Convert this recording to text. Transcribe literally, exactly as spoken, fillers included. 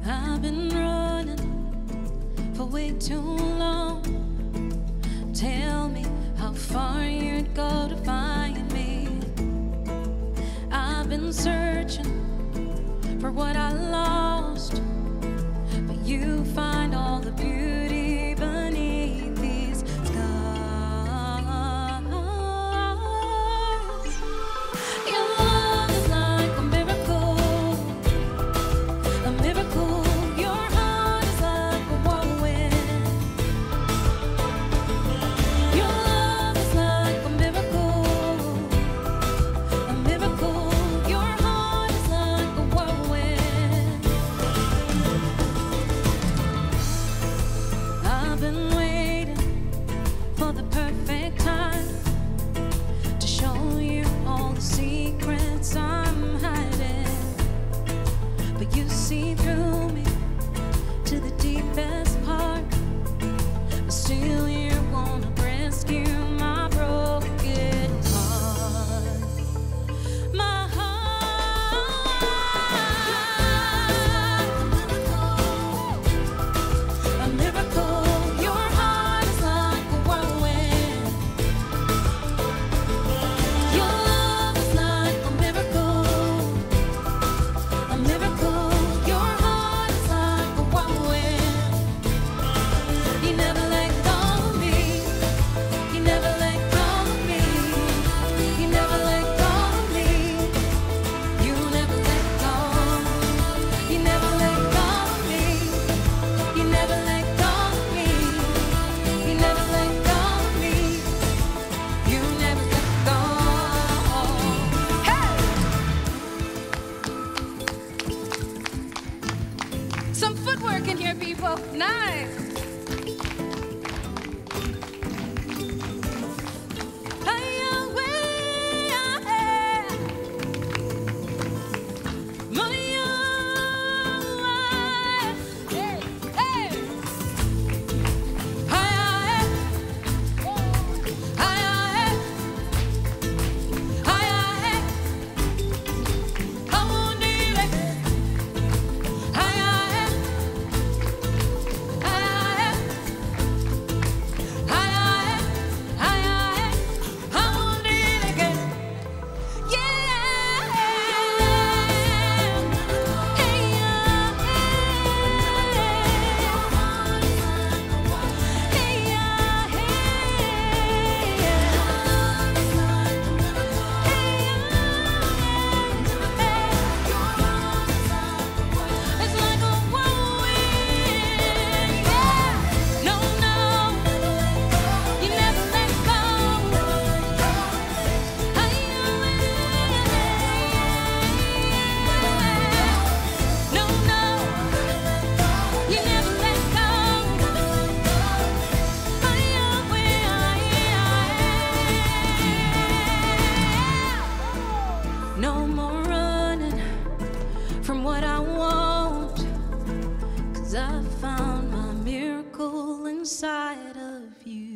I've been running for way too long. Tell me how far you'd go to find me. I've been searching for what I lost, but you find all the beauty beneath these scars. Your love is like a miracle, a miracle. Your heart is like a whirlwind. Your love is like a miracle, a miracle. Your heart is like a whirlwind. I've been waiting for the perfect time to show you all the secrets I'm hiding, but you see through me to the deepest part, but still you wanna rescue my broken heart. My heart, a miracle. Your heart is like a whirlwind. Your love is like a miracle, a miracle. Your heart is like a whirlwind. You never let go of me. You never let go of me. You never let go of me. You never let go. You never let go of me. You never let go of me. You never let go of me. You never let go. Hey! Some footwork in here, people. Nice. No more running from what I want, 'cause I found my miracle inside of you.